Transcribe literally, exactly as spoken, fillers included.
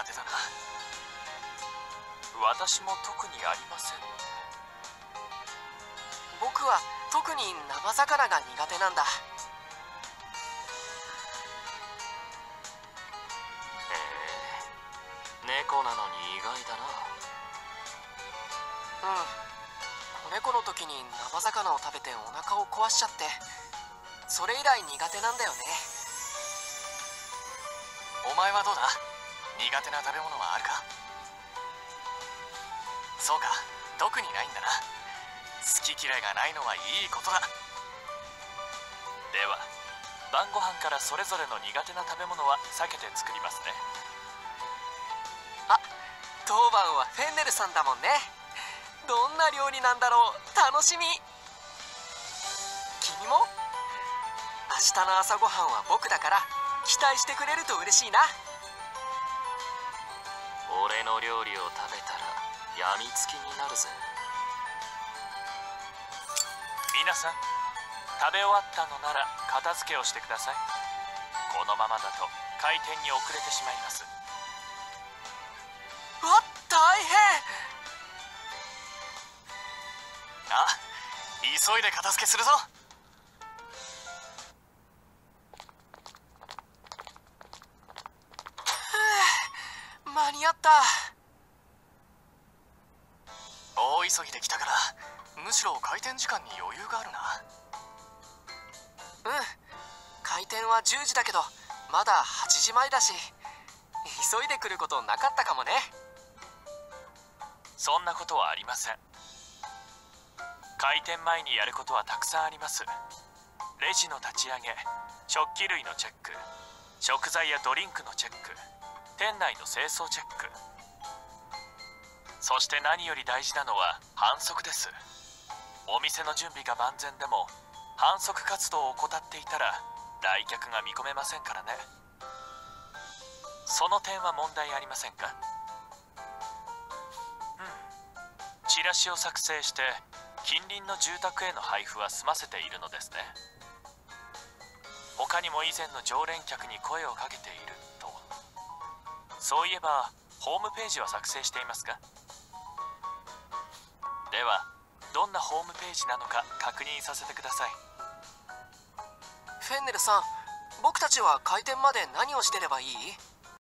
手だな。私も特にありません。 僕は特に生魚が苦手なんだ。 へえ、猫なのに意外だな。 うん、子猫の時に生魚を食べてお腹を壊しちゃって、それ以来苦手なんだよね。 お前はどうだ？苦手な食べ物はあるか？そうか、特にないんだな。好き嫌いがないのはいいことだ。では晩ご飯からそれぞれの苦手な食べ物は避けて作りますね。 あ、当番はフェンネルさんだもんね。どんな料理なんだろう、楽しみ。君も？明日の朝ごはんは僕だから期待してくれると嬉しいな。 俺の料理を食べたらやみつきになるぜ。皆さん、食べ終わったのなら片付けをしてください。このままだと開店に遅れてしまいます。 わっ、大変。 あ、急いで片付けするぞ。 間に合った。 大急ぎで来たから、むしろ開店時間に余裕があるな。 うん、開店はじゅうじだけどまだはちじまえだし、急いで来ることなかったかもね。 そんなことはありません。開店前にやることはたくさんあります。レジの立ち上げ、食器類のチェック、食材やドリンクのチェック、店内の清掃チェック、そして何より大事なのは販促です。お店の準備が万全でも販促活動を怠っていたら来客が見込めませんからね。その点は問題ありませんか？うん、チラシを作成して近隣の住宅への配布は済ませているのですね。他にも以前の常連客に声をかけていると。そういえばホームページは作成していますか？ではどんなホームページなのか確認させてください。 フェンネルさん、僕たちは開店まで何をしてればいい？